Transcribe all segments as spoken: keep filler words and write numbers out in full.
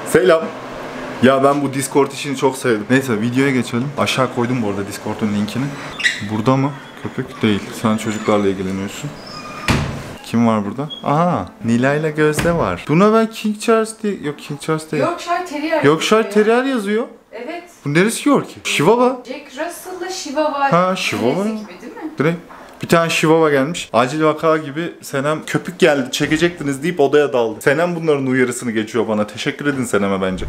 Selam. Ya ben bu Discord işini çok sevdim. Neyse videoya geçelim. Aşağı koydum bu arada Discord'un linkini. Burada mı? Köpek değil. Sen çocuklarla ilgileniyorsun. Kim var burada? Aha, Nilay'la Gözde var. Buna ben King Charles diye... Yok King Charles değil. Yorkshire Terrier Yorkshire Terrier yazıyor. Evet. Bu neresi Yorkie? Chihuahua. Jack Russell'la Chihuahua. Ha, Chihuahua. Gibi değil mi? Direkt. Bir tane Chihuahua gelmiş. Acil vaka gibi Senem köpük geldi çekecektiniz deyip odaya daldı. Senem bunların uyarısını geçiyor bana. Teşekkür edin Senem'e bence.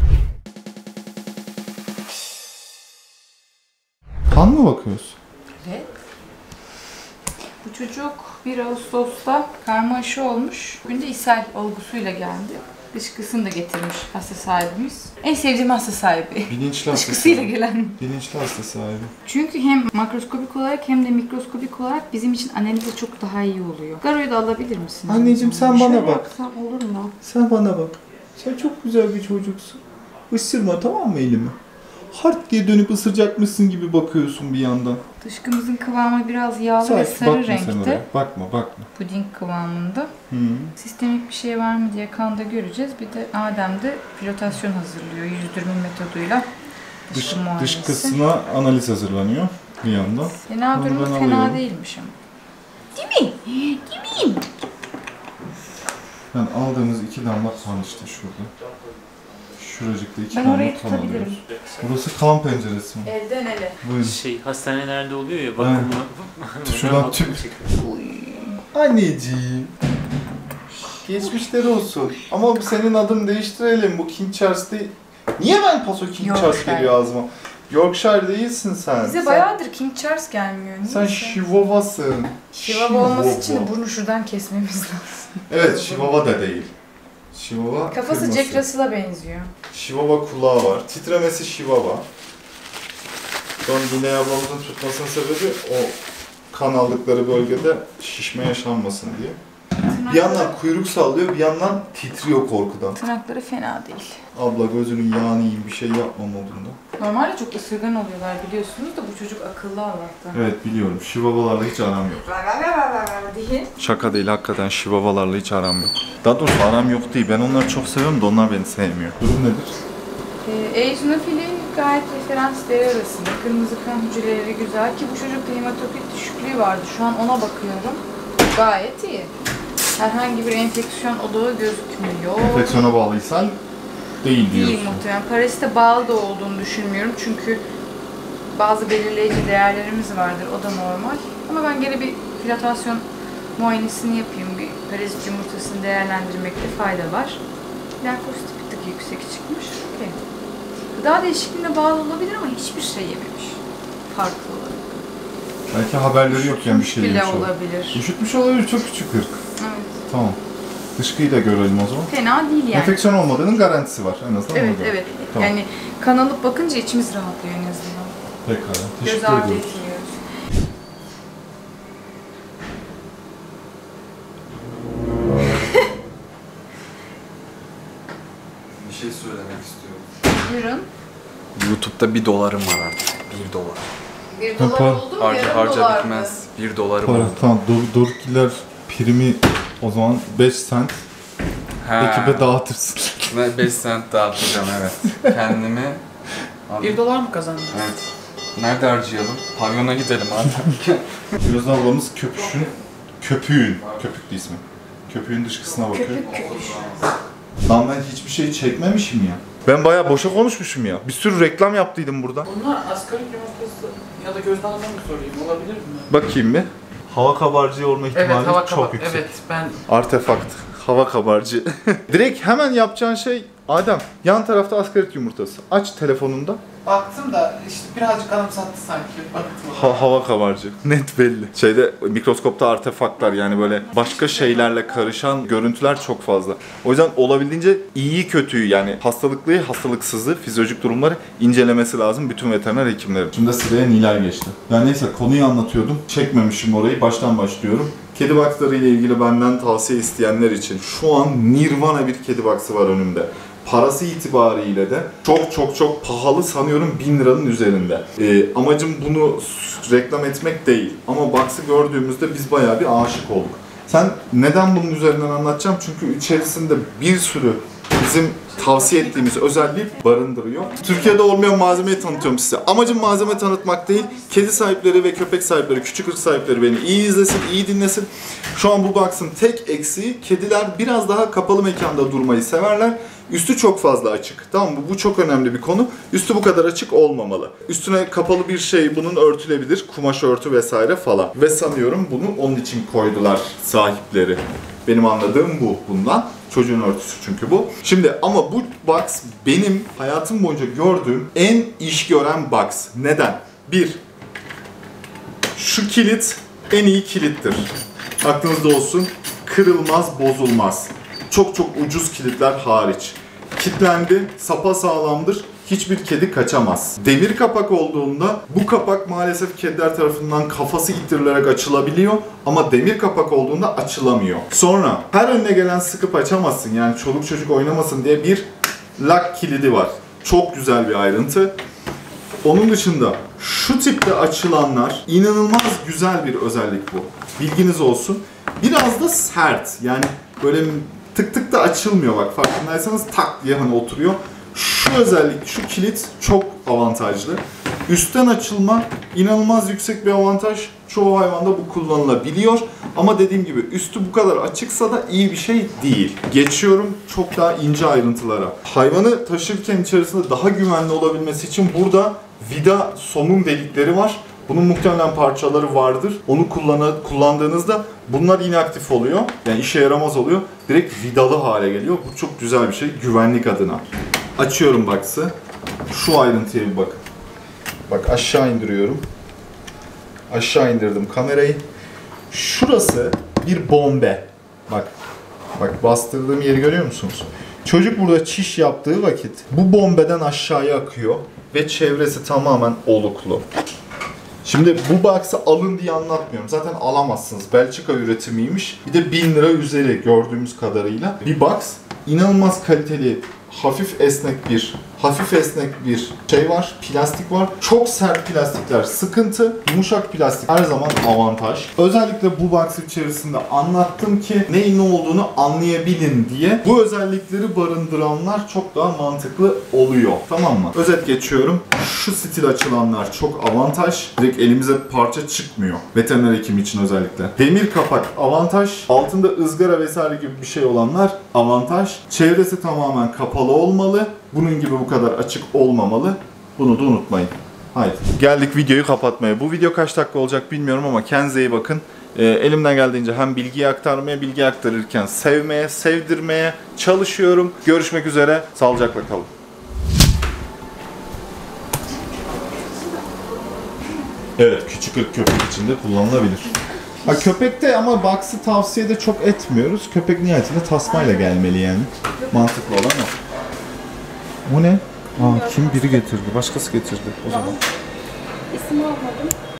Kan mı bakıyorsun? Evet. Bu çocuk bir Ağustos'ta karma aşı olmuş. Bugün de ishal olgusuyla geldi. Dışkısını da getirmiş hasta sahibimiz. En sevdiğim hasta sahibi. Bilinçli hasta Dışkısıyla sahibi. gelen. Bilinçli hasta sahibi. Çünkü hem makroskopik olarak hem de mikroskopik olarak bizim için analizi çok daha iyi oluyor. Garo'yu da alabilir misin? Anneciğim sen bana bak. Yapsam olur mu? Sen bana bak. Sen çok güzel bir çocuksun. Isırma tamam mı elimi? Hart diye dönüp ısıracakmışsın gibi bakıyorsun bir yandan. Dışkımızın kıvamı biraz yağlı ve Sakin, sarı bakma sen renkte. oraya. Bakma bakma. Puding kıvamında. Hı. Sistemik bir şey var mı diye kanda göreceğiz. Bir de Adem de pilotasyon hazırlıyor yüzdürme metoduyla. Dış, Dışkı dış kısmına analiz hazırlanıyor bir yandan. Fena durumu fena alıyorum. değilmiş ama. Değil mi? Değil mi? Yani aldığımız iki damla kan işte şurada. Şuracıkta iki Ben damla orayı kan tutabilirim. alıyoruz. Burası kan penceresi mi? Elden ele. Buyurun. Şey hastanelerde oluyor ya bakımı. Şuradan tüp. Anneciğim. Geçmişleri olsun. Ama bu senin adını değiştirelim. Bu King Charles değil. Niye ben paso King Charles Yorkshire. geliyor ağzıma? Yorkshire değilsin sen. Bize sen, bayağıdır King Charles gelmiyor. sen Chihuahua'sın. Chihuahua olması için de burnu şuradan kesmemiz lazım. Evet, Chihuahua da değil. Chihuahua Kafası kırması. Jack Russell'a benziyor. Chihuahua kulağı var. Titremesi Chihuahua. Son Nilay ablamızın tutmasının sebebi o kan aldıkları bölgede şişme yaşanmasın diye. Bir yandan kuyruk sallıyor, bir yandan titriyor korkudan. Tırnakları fena değil. Abla gözünün yağını yiyeyim, bir şey yapma modunda. Normalde çok ısırgan oluyorlar biliyorsunuz da bu çocuk akıllı Allah'tan. Evet biliyorum, Chihuahua'larla hiç aram yok. diye. Şaka değil, hakikaten Chihuahua'larla hiç aram yok. Daha doğrusu aram yok değil, ben onları çok seviyorum da onlar beni sevmiyor. Durum nedir? Ee, eozinofili gayet referans değeri arasında. Kırmızı kan hücreleri güzel ki bu çocukta hematokrit düşüklüğü vardı. Şu an ona bakıyorum. Gayet iyi. Herhangi bir enfeksiyon odağı gözükmüyor. Enfeksiyona bağlıysan değil diyorsun. Değil muhtemelen. Parazite bağlı da olduğunu düşünmüyorum çünkü bazı belirleyici değerlerimiz vardır. O da normal. Ama ben gene bir filatasyon muayenesini yapayım. Bir parazit yumurtasını değerlendirmekte fayda var. Lenfositi bir tık yüksek çıkmış. Okay. Gıda değişikliğine bağlı olabilir ama hiçbir şey yememiş. Farklı olarak. Belki haberleri yokken bir şey bile yemiş olur. olabilir. Üşütmüş olabilir, çok küçük ırk. Evet. Tamam. Dışkıyı da görelim o zaman. Fena değil yani. Enfeksiyon olmadığının garantisi var en azından. Evet, onu evet. Tamam. Yani kan alıp bakınca içimiz rahatlıyor en azından. Pekala. Göz Teşekkür ardı ediyoruz. etmiyoruz. Bir şey söylemek istiyorum. Buyurun. YouTube'da bir dolarım var artık. Bir dolar. Bir Ha, dolar par- oldu mu? Harca Yarım harca dolardı. bitmez. Bir dolarım Para, oldu. tamam. Dur, Dorukgiler primi o zaman beş sent ekibe dağıtırsın. Ve beş sent dağıtacağım evet. Kendimi... Bir dolar mı kazandın? Evet. Nerede harcayalım? Pavyona gidelim artık. Biraz ablamız köpüşün, köpüğün, köpük de ismi. Köpüğün dışkısına bakıyor. Köpük köpük. Lan ben hiçbir şey çekmemişim ya. Ben bayağı boşa konuşmuşum ya. Bir sürü reklam yaptıydım burada. Bunlar asgari yumurtası ya da gözden mı sorayım olabilir mi? Bakayım bir. Hava kabarcığı olma ihtimali Evet hava çok kaba. yüksek. Evet ben Artefakt. Hava kabarcığı. Direkt hemen yapacağın şey Adem, yan tarafta asgarit yumurtası. Aç telefonunda. baktım da işte birazcık anımsattı sanki. Baktım. Ha, hava kabarcığı. Net belli. Şeyde mikroskopta artefaktlar yani böyle başka şeylerle karışan görüntüler çok fazla. O yüzden olabildiğince iyiyi kötüyü yani hastalıklıyı hastalıksızı fizyolojik durumları incelemesi lazım bütün veteriner hekimlerin. Şimdi sıraya Nilay geçti. Yani neyse konuyu anlatıyordum. Çekmemişim orayı. Baştan başlıyorum. Kedi boxları ile ilgili benden tavsiye isteyenler için şu an nirvana bir kedi box'ı var önümde. Parası itibariyle de çok çok çok pahalı sanıyorum bin liranın üzerinde. Ee, amacım bunu reklam etmek değil ama box'ı gördüğümüzde biz bayağı bir aşık olduk. Sen neden bunun üzerinden anlatacağım? Çünkü içerisinde bir sürü bizim tavsiye ettiğimiz özelliği barındırıyor. Türkiye'de olmayan malzemeyi tanıtıyorum size. Amacım malzeme tanıtmak değil. Kedi sahipleri ve köpek sahipleri, küçük ırk sahipleri beni iyi izlesin, iyi dinlesin. Şu an bu box'ın tek eksiği kediler biraz daha kapalı mekanda durmayı severler. Üstü çok fazla açık. Tamam mı? Bu çok önemli bir konu. Üstü bu kadar açık olmamalı. Üstüne kapalı bir şey bunun örtülebilir. Kumaş örtü vesaire falan. Ve sanıyorum bunu onun için koydular sahipleri. Benim anladığım bu bundan. Çocuğun örtüsü çünkü bu. Şimdi ama bu box benim hayatım boyunca gördüğüm en iş gören box. Neden? Bir, şu kilit en iyi kilittir. Aklınızda olsun. Kırılmaz, bozulmaz. Çok çok ucuz kilitler hariç. Kilitlendi, sapasağlamdır. Hiçbir kedi kaçamaz. Demir kapak olduğunda bu kapak maalesef kediler tarafından kafası ittirilerek açılabiliyor ama demir kapak olduğunda açılamıyor. Sonra her önüne gelen sıkıp açamazsın, yani çoluk çocuk oynamasın diye bir lock kilidi var. Çok güzel bir ayrıntı. Onun dışında şu tipte açılanlar inanılmaz güzel bir özellik bu. Bilginiz olsun. Biraz da sert, yani böyle tık tık da açılmıyor, bak farkındaysanız tak diye hani oturuyor. Şu özellik, şu kilit çok avantajlı. Üstten açılma inanılmaz yüksek bir avantaj. Çoğu hayvanda bu kullanılabiliyor. Ama dediğim gibi üstü bu kadar açıksa da iyi bir şey değil. Geçiyorum çok daha ince ayrıntılara. Hayvanı taşırken içerisinde daha güvenli olabilmesi için burada vida somun delikleri var. Bunun muhtemelen parçaları vardır. Onu kullanı, kullandığınızda bunlar inaktif oluyor. Yani işe yaramaz oluyor. Direkt vidalı hale geliyor. Bu çok güzel bir şey güvenlik adına. Açıyorum box'ı. Şu ayrıntıya bir bakın. Bak aşağı indiriyorum. Aşağı indirdim kamerayı. Şurası bir bombe. Bak. Bak bastırdığım yeri görüyor musunuz? Çocuk burada çiş yaptığı vakit bu bombeden aşağıya akıyor ve çevresi tamamen oluklu. Şimdi bu box'ı alın diye anlatmıyorum. Zaten alamazsınız. Belçika üretimiymiş. Bir de bin lira üzeri gördüğümüz kadarıyla. Bir box inanılmaz kaliteli, hafif esnek bir, hafif esnek bir şey var, plastik var. Çok sert plastikler sıkıntı, yumuşak plastik her zaman avantaj. Özellikle bu box içerisinde anlattım ki neyin ne olduğunu anlayabilin diye. Bu özellikleri barındıranlar çok daha mantıklı oluyor. Tamam mı? Özet geçiyorum. Şu stil açılanlar çok avantaj. Direkt elimize parça çıkmıyor. Veteriner hekim için özellikle. Demir kapak avantaj. Altında ızgara vesaire gibi bir şey olanlar avantaj. Çevresi tamamen kapalı olmalı. Bunun gibi bu kadar açık olmamalı. Bunu da unutmayın. Haydi. Geldik videoyu kapatmaya. Bu video kaç dakika olacak bilmiyorum ama kendinize iyi bakın. Ee, elimden geldiğince hem bilgiyi aktarmaya, bilgi aktarırken sevmeye, sevdirmeye çalışıyorum. Görüşmek üzere. Sağlıcakla kalın. Evet, küçük ırk köpek için de kullanılabilir. Ha, köpekte ama box'ı tavsiye de çok etmiyoruz. Köpek nihayetinde tasmayla gelmeli yani. Mantıklı olan o. Bu ne? Aa, kim biri getirdi? Başkası getirdi o zaman. İsim almadım.